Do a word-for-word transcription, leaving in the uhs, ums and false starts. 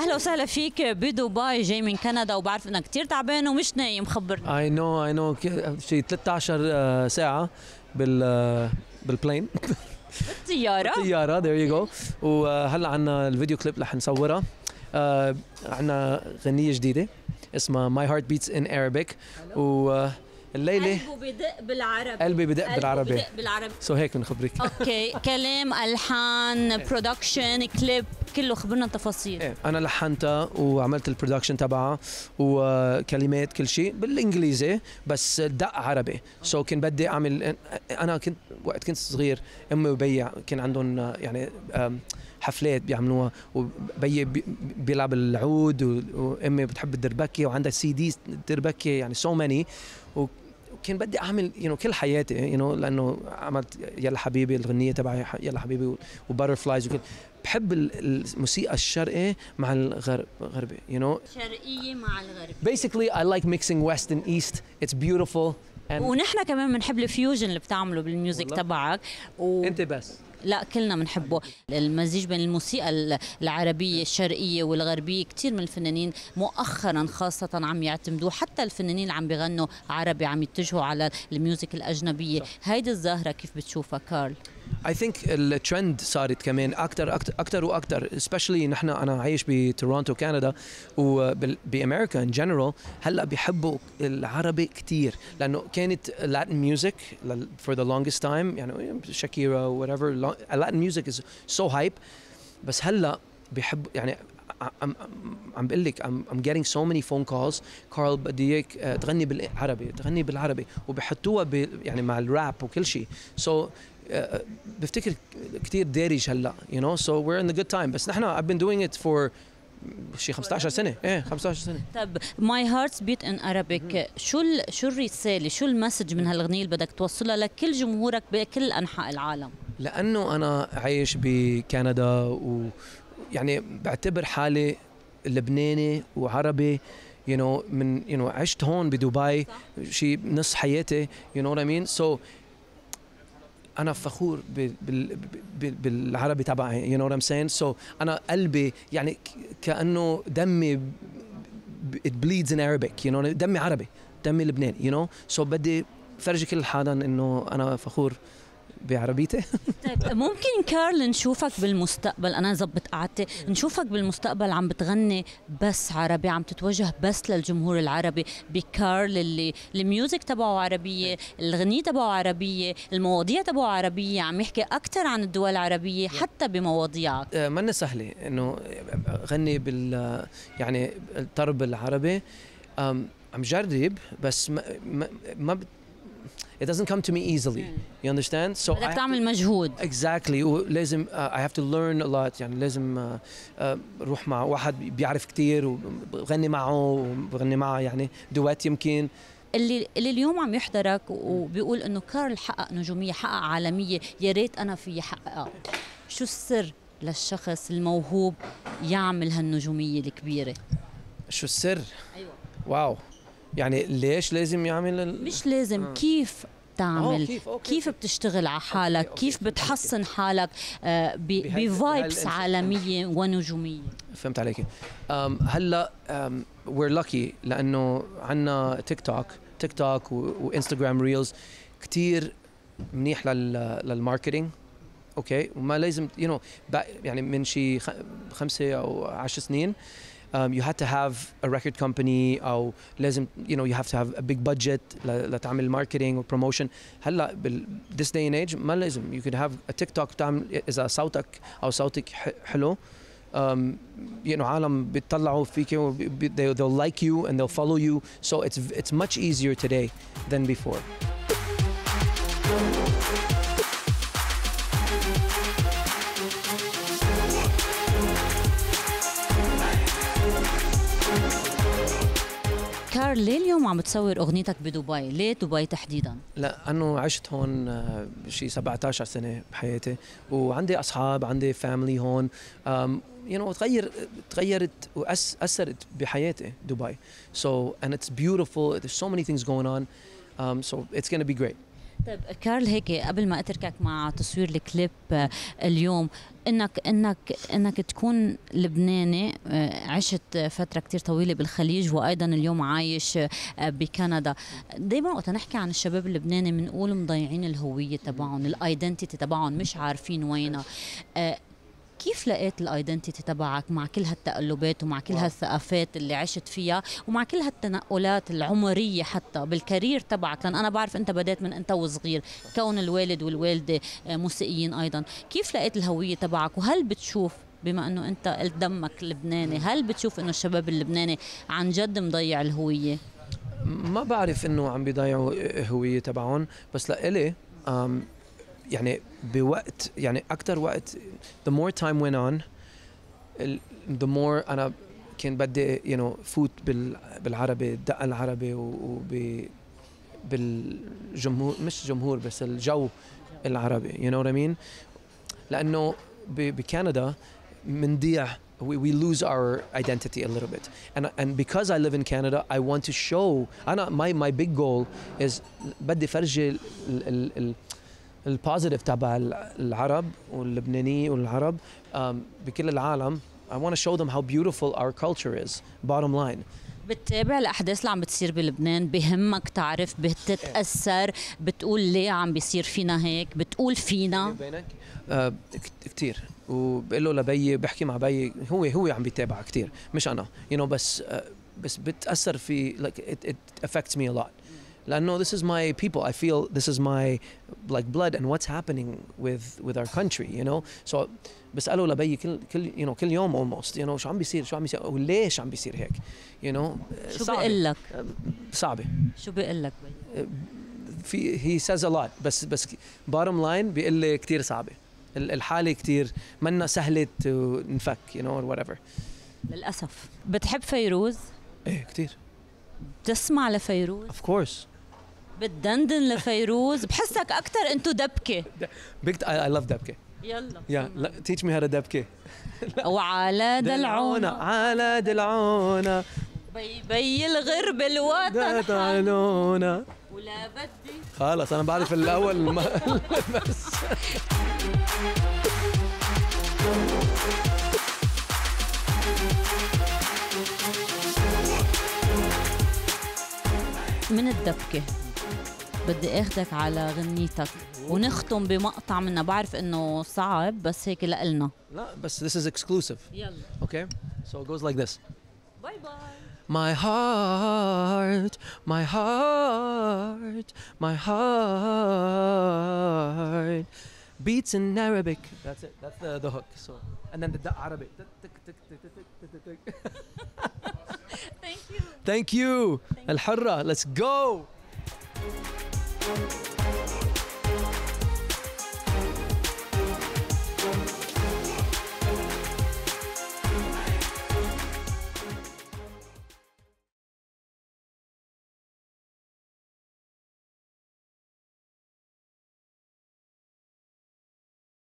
اهلا وسهلا فيك بدبي، جاي من كندا وبعرف انك كثير تعبان ومش نايم، خبرنا. اي نو اي نو شيء ثلاثة عشر ساعة بال بالبلين بالطيارة بالطيارة ذير يو جو. وهلا عنا الفيديو كليب رح نصورها. uh, عنا غنية جديدة اسمها My Heart Beats in Arabic. و الليلة قلبه بدق بالعربي قلبي بدق بالعربي بدق بالعربي سو so هيك بنخبرك. اوكي كلام، الحان، برودكشن، كليب، كله خبرنا تفاصيل. ايه انا لحنتها وعملت البرودكشن تبعها وكلمات كل شيء بالانجليزي بس دق عربي. سو so كان بدي اعمل، انا كنت وقت كنت صغير امي وبي كان عندهم يعني حفلات بيعملوها وبي بيلعب العود وامي بتحب الدربكه وعندها سي دي دربكه يعني سو ماني. وكان بدي اعمل يو you know, كل حياتي يو you know, لانه عملت يلا حبيبي الغنيه تبعي يلا حبيبي وباترفلايز وكل. بحب الموسيقى الشرقي مع الغربي يو نو know. شرقيه مع الغربي. Basically I like mixing west and east. It's beautiful. ونحن كمان بنحب الفيوجن اللي بتعمله بالميوزك تبعك و... انت بس لا كلنا بنحبه. المزيج بين الموسيقى العربية الشرقية والغربية كتير من الفنانين مؤخرا خاصة عم يعتمدوه، حتى الفنانين اللي عم بيغنوا عربي عم يتجهوا على الميوزك الأجنبية. هيدي الظاهرة كيف بتشوفها كارل؟ I think الترند صارت كمان أكتر أكتر أكتر وأكتر especially نحن أنا عايش بتورونتو كندا وبأمريكا in general. هلا بيحبوا العربي كتير لأنه كانت Latin music for the longest time يعني شاكيرا whatever Latin music is so hype. بس هلا بيحب يعني عم عم بقول لك I'm, I'm getting so many phone calls. كارل بدي اياك تغني بالعربي تغني بالعربي وبحطوها يعني مع الراب وكل شيء. so Uh, بفتكر كتير دارج هلا you know so we're in the good time. بس نحن I've been doing it for شي خمسة عشر سنة. ايه خمسة عشر سنة. طب My Heart Beat in Arabic شو ال شو الرسالة شو المسج من هالأغنية اللي بدك توصلها لكل جمهورك بكل أنحاء العالم؟ لأنه أنا عايش بكندا ويعني بعتبر حالي لبناني وعربي you know من you know عشت هون بدبي شي نص حياتي you know what I mean. so أنا فخور بالعربي تبعي you know what I'm saying. so أنا قلبي يعني كأنه دمي it bleeds in Arabic you know دمي عربي دمي لبناني you know so بدي فرجي كل حدا إنه أنا فخور بعربيتي. طيب ممكن كارل نشوفك بالمستقبل، أنا زبط قعدتي، نشوفك بالمستقبل عم بتغني بس عربي، عم تتوجه بس للجمهور العربي بكارل اللي الميوزك تبعه عربية، الغنية تبعه عربية، المواضيع تبعه عربية، عم يحكي أكثر عن الدول العربية حتى بمواضيعك. منا سهلة إنه غني بال يعني الطرب العربي. عم جرب بس ما ما, ما it doesn't come to me easily. You understand? So بدك تعمل مجهود. Exactly. ولازم uh, I have to learn a lot. يعني لازم uh, uh, روح مع واحد بيعرف كتير وبغني معه وبغني معه يعني دوات يمكن. اللي اللي اليوم عم يحضرك وبيقول انه كارل حقق نجومية حقق عالمية، يا ريت انا في حققها. شو السر للشخص الموهوب يعمل هالنجومية الكبيرة؟ شو السر؟ ايوه واو يعني ليش لازم يعمل ال... مش لازم آه. كيف تعمل كيف, كيف بتشتغل على حالك أوكي. كيف بتحسن حالك آه بفايبس عالمية ونجومية. فهمت عليكي. هلا we're lucky لأنه عنا تيك توك تيك توك وإنستغرام ريلز كتير منيح لل للماركتينج اوكي. وما لازم you know يعني من شي خمسة أو عشر سنين Um, you had to have a record company أو لازم you know you have to have a big budget لتعمل marketing و promotion. هلا بال this day and age ما لازم. you could have a TikTok تعمل إذا صوتك أو صوتك حلو um, you know عالم بيطلعوا فيك و they, they'll like you and they'll follow you. so it's it's much easier today than before. كارل ليه اليوم عم بتصور اغنيتك بدبي؟ ليه دبي تحديدا؟ لا انه عشت هون شي سبعة عشر سنه بحياتي وعندي اصحاب عندي فاميلي هون يو نو تغير تغيرت واثرت بحياتي دبي. so and it's beautiful there's so many things going on um, so it's going to be great. طيب كارل، هيك قبل ما اتركك مع تصوير الكليب آه، اليوم، انك انك انك تكون لبناني، آه، عشت فتره كتير طويله بالخليج وايضا اليوم عايش آه، بكندا. دائما وقت نحكي عن الشباب اللبناني بنقول مضيعين الهويه تبعهم، الايدنتيتي تبعهم مش عارفين وينها. آه، كيف لقيت الايدنتيتي تبعك مع كل هالتقلبات ومع كل هالثقافات اللي عشت فيها ومع كل هالتنقلات العمريه حتى بالكارير تبعك؟ لان انا بعرف انت بدأت من انت وصغير، كون الوالد والوالده موسيقيين ايضا. كيف لقيت الهويه تبعك؟ وهل بتشوف، بما انه انت قلت دمك لبناني، هل بتشوف انه الشباب اللبناني عن جد مضيع الهويه؟ ما بعرف انه عم بيضيعوا هوية تبعهم، بس لإلي أم، يعني بوقت، يعني اكثر وقت the more time went on ال- the more انا كان بدي you know فوت بال بالعربي، الدقة العربي وب بالجمهور، مش جمهور بس الجو العربي، you know what I mean. لانه ب- بكندا منضيع، we, we lose our identity a little bit, and and because I live in Canada I want to show أنا my my big goal is بدي فرجي ال ال ال البوزيتيف تبع العرب واللبنانيين والعرب um, بكل العالم. I want to show them how beautiful our culture is, bottom line. بتتابع الاحداث اللي عم بتصير بلبنان؟ بهمك تعرف؟ بتتاثر؟ بتقول ليه عم بيصير فينا هيك؟ بتقول فينا؟ بينك آه كثير، وبقول له لبيي، بحكي مع بيي، هو هو عم بيتابع كثير مش انا you know بس آه بس بتاثر في like it, it affects me a lot لانه this is my people, I feel this is my like blood and what's happening with with our country, you know. so بسأله لبيي كل كل you know كل يوم almost you know شو عم بيصير، شو عم بيصير وليش عم بيصير هيك you know. شو بقول لك؟ صعبة. شو بقول لك بي؟ في he says a lot بس بس bottom line بيقول لي كثير صعبة الحالة، كثير منا سهلة نفك you know or whatever. للاسف. بتحب فيروز؟ ايه كثير. بتسمع لفيروز؟ of course. بتدندن لفيروز؟ بحسك اكثر انتو دبكه. big I, I love دبكة. يلا yeah teach me how to دبكة. وعلى دلعونا على دلعونا بي بي الغرب الوطن دلعونا ولا بدي. خلص انا بعرف الاول ما بس. من الدبكة بدي اخدك على غنيتك ونختم بمقطع منها، بعرف انه صعب بس هيك لقلنا. لا بس this is exclusive. يلا. okay so it goes like this. باي باي. My heart, my heart, my heart beats in Arabic. That's it. That's the the hook. So and then the da- Arabic. Thank you. Thank you. Thank you. الحرة. Let's go.